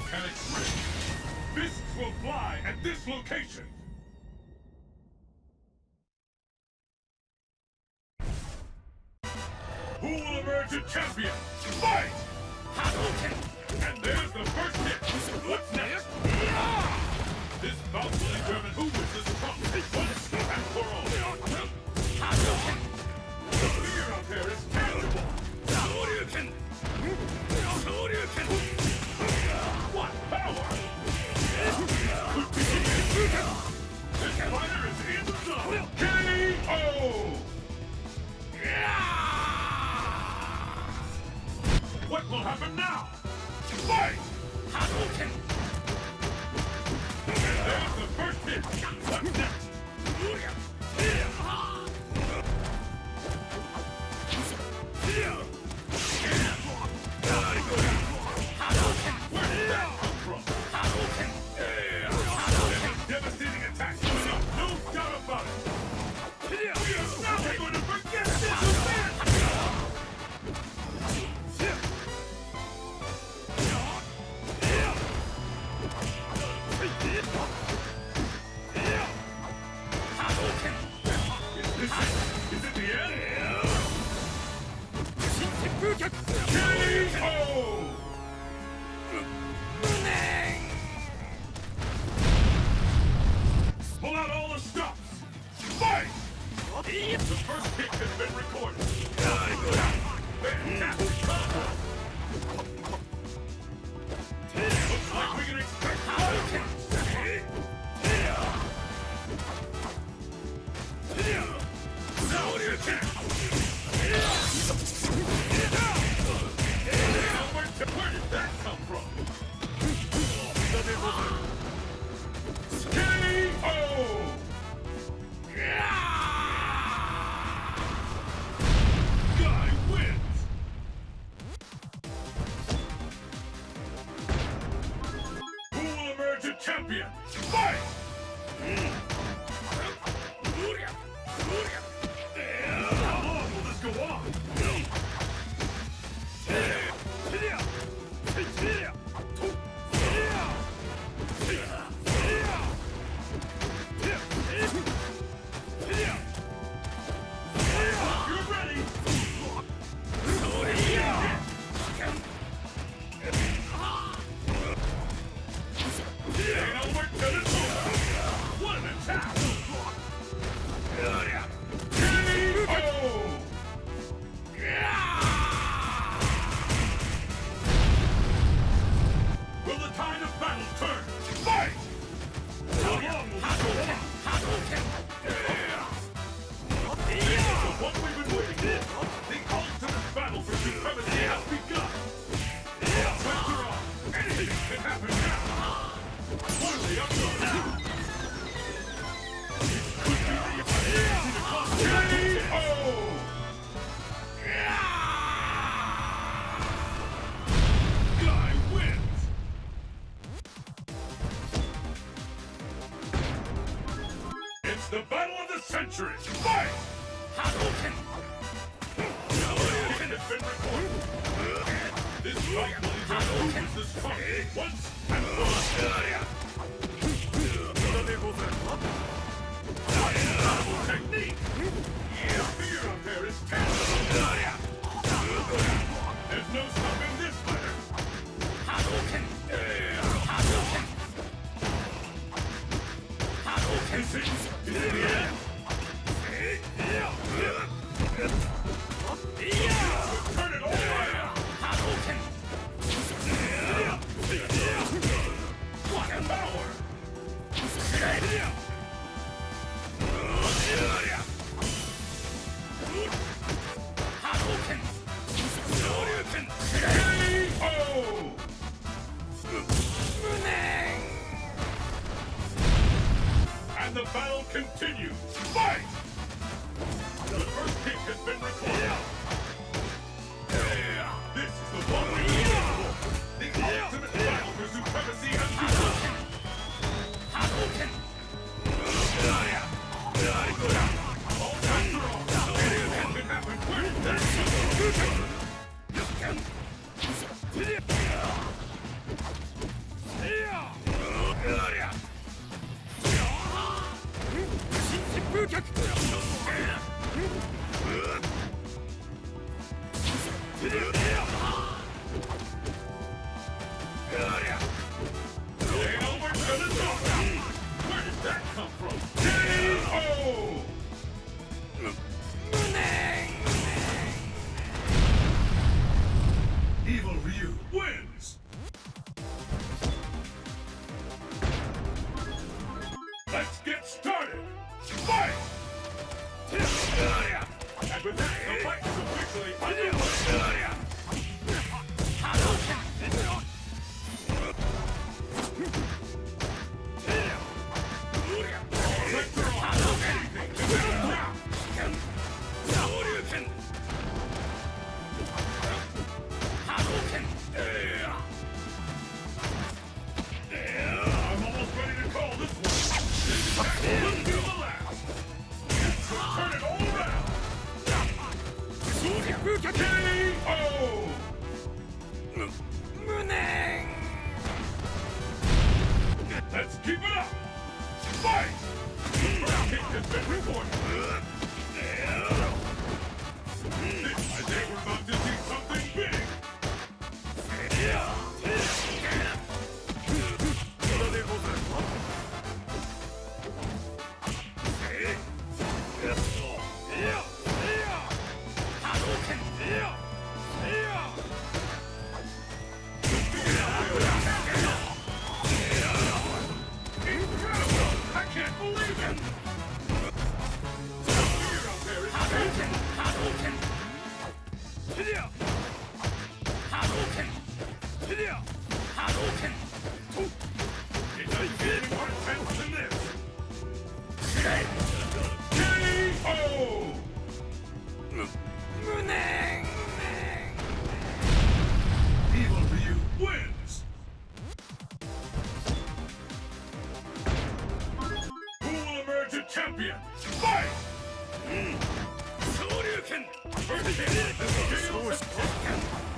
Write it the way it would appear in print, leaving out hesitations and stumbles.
Volcanic Rift. Fists will fly at this location. Who will emerge a champion? Fight! Hadouken! And there's the first hit. What's next? This bout will determine who wins this strongest once and for all. Hadouken! The fear out there is tangible. Shoryuken! Shoryuken! What power! Could be this fighter is in the zone. KO! What will happen now? Fight! Hadouken! And there's the first hit. What's next? Where did that come from? Hadouken! Devastating attack coming up, no doubt about it. We are now going to forget this event! Is it the end? KO! Pull out all the stops! Fight! The first kick has been recorded. Fantastic combo! Looks like we can expect Hadouken! Where did that come from? KO! Guy wins! Who will emerge a champion? Fight! How long will this go on? You're ready! And over to the top! What an attack! KO! Will the tide of battle turn? Fight! How long will this go on? This is the one we've been waiting for. The ultimate battle for supremacy has begun. After all, anything can happen now. What are they up to now? It could be the KO! Guy wins! It's the battle of the century! Fight! Hadouken! Hadouken has been recorded! This fight will determine who is the strongest once and for all! Unstoppable technique! The fear up there is tangible! There's no stopping this fighter! Hadouken! Hadouken! Hadouken! Is it the end? Turn it all around! Hadouken! What a power! Hadouken! Shoryuken! KO! And the battle continues! Fight! The first kick has been recorded. This is the one we need for. The ultimate battle for supremacy has begun. Hadouken! All after all, anything can happen. Where did that come from? Where did that come from? KO! Evil Ryu wins! Let's get started! Fight! And with that, the fight is officially underway! I'm almost ready to call this one. This attack will be the last. Turn it all around. KO! Let's keep it up. Fight! First hit has been recorded. I think we're about to see something big. I can't believe it! Fear out there is amazing! It doesn't get any more intense than this! KO! Evil Ryu wins! Who will emerge a champion? Fight! First hit,